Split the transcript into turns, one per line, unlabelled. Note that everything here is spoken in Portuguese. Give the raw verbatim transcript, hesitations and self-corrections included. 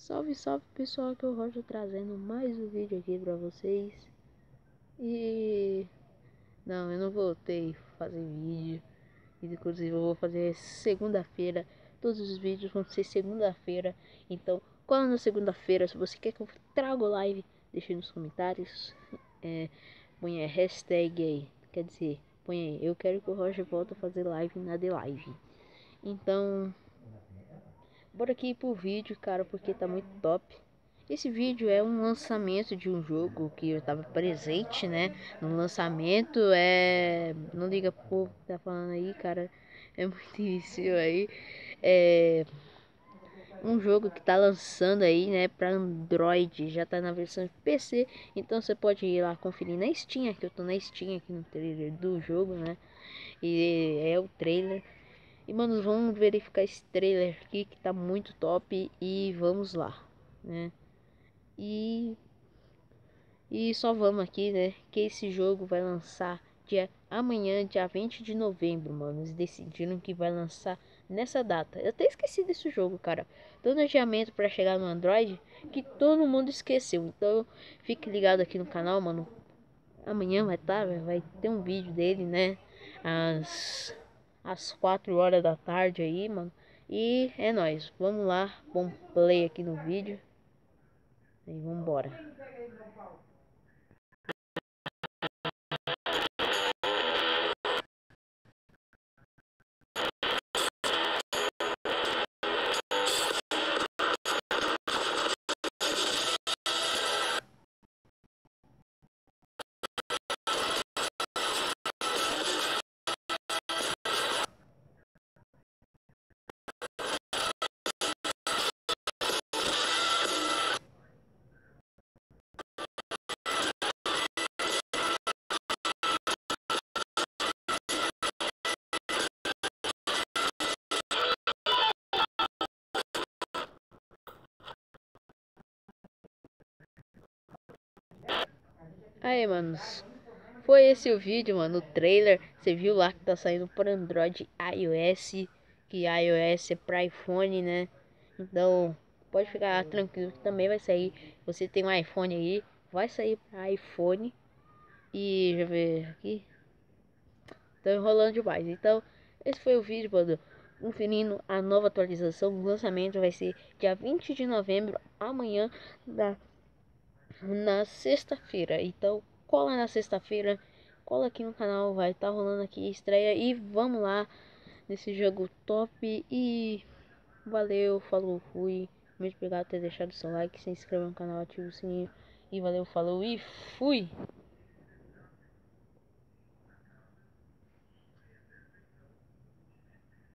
Salve, salve pessoal, que é o Roger trazendo mais um vídeo aqui pra vocês. E não, eu não voltei a fazer vídeo. Inclusive eu vou fazer segunda-feira. Todos os vídeos vão ser segunda-feira. Então, qual na segunda-feira, se você quer que eu traga live, deixe nos comentários. É, põe a hashtag aí. Quer dizer, põe aí, eu quero que o Roger volte a fazer live na The Live. Então, bora aqui pro vídeo, cara, porque tá muito top. Esse vídeo é um lançamento de um jogo que eu tava presente, né? No lançamento, é... Não liga pro povo que tá falando aí, cara. É muito isso aí. É... Um jogo que tá lançando aí, né? Pra Android. Já tá na versão de P C. Então você pode ir lá conferir na Steam. Aqui eu tô na Steam, aqui no trailer do jogo, né? E é o trailer. E, mano, vamos verificar esse trailer aqui que tá muito top. E vamos lá, né? E, e só vamos aqui, né? Que esse jogo vai lançar dia amanhã, dia vinte de novembro, mano. Eles decidiram que vai lançar nessa data. Eu até esqueci desse jogo, cara. Todo adiamento para chegar no Android que todo mundo esqueceu. Então, fique ligado aqui no canal, mano. Amanhã vai estar, tá, vai ter um vídeo dele, né? Às, às quatro horas da tarde aí, mano. E é nóis. Vamos lá, bom play aqui no vídeo. E vambora. Aí, manos, foi esse o vídeo, mano, o trailer. Você viu lá que tá saindo para Android e iOS, que iOS é para iPhone, né? Então, pode ficar tranquilo que também vai sair. Você tem um iPhone aí, vai sair para iPhone. E, deixa eu ver aqui. Tô enrolando demais. Então, esse foi o vídeo, mano. Conferindo a nova atualização. O lançamento vai ser dia vinte de novembro, amanhã, na, na sexta-feira. Então, cola na sexta-feira, cola aqui no canal, vai estar tá rolando aqui a estreia. E vamos lá nesse jogo top. E valeu, falou, fui. Muito obrigado por ter deixado seu like, se inscreva no canal, ativa o sininho. E valeu, falou e fui!